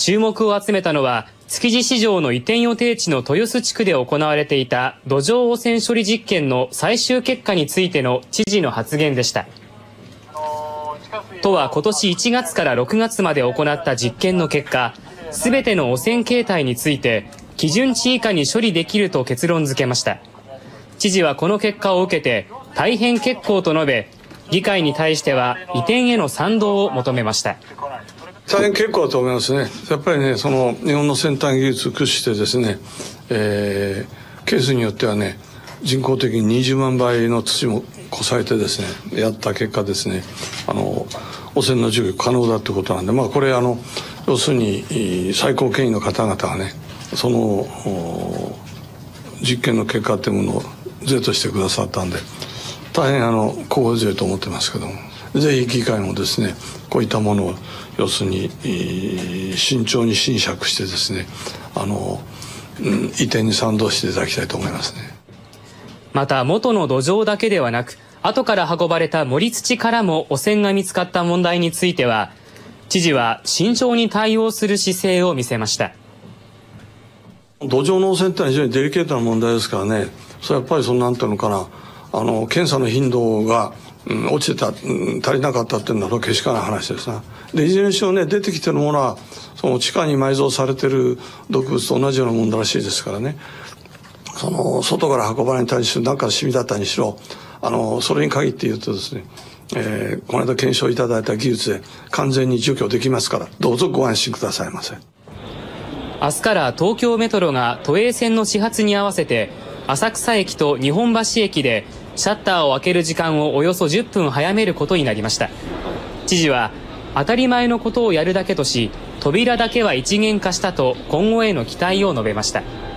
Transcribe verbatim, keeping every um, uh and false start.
注目を集めたのは、築地市場の移転予定地の豊洲地区で行われていた土壌汚染処理実験の最終結果についての知事の発言でした。都は今年いちがつからろくがつまで行った実験の結果、すべての汚染形態について基準値以下に処理できると結論付けました。知事はこの結果を受けて大変結構と述べ、議会に対しては移転への賛同を求めました。 大変結構だと思いますね。やっぱりね、その日本の先端技術を駆使してですね、えー、ケースによってはね、人工的ににじゅうまんばいの土もこさえてですね、やった結果ですね、あの汚染の除去可能だってことなんで、まあこれあの要するに最高権威の方々がね、その実験の結果というものを是としてくださったんで、大変あの心強いと思ってますけども、ぜひ議会もですね、こういったものを要するに慎重に斟酌してですね、あの、うん、移転に賛同していただきたいと思いますね。 また元の土壌だけではなく、後から運ばれた盛り土からも汚染が見つかった問題については、知事は慎重に対応する姿勢を見せました。 土壌の汚染ってのは非常にデリケートな問題ですからね、それはやっぱりそのなんていうのかな、あの検査の頻度が、うん、落ちてた、うん、足りなかったっていうのはけしからない話ですな。でいずれにしろね、出てきてるものはその地下に埋蔵されてる毒物と同じようなもんだらしいですからね、その外から運ばれたりする何かのシミだったにしろ、あのそれに限って言うとですね、えー、この間検証いただいた技術で完全に除去できますから、どうぞご安心くださいませ。 明日から東京メトロが都営線の始発に合わせて浅草駅と日本橋駅でシャッターを開ける時間をおよそじゅっぷん早めることになりました。知事は当たり前のことをやるだけとし、扉だけは一元化したと今後への期待を述べました。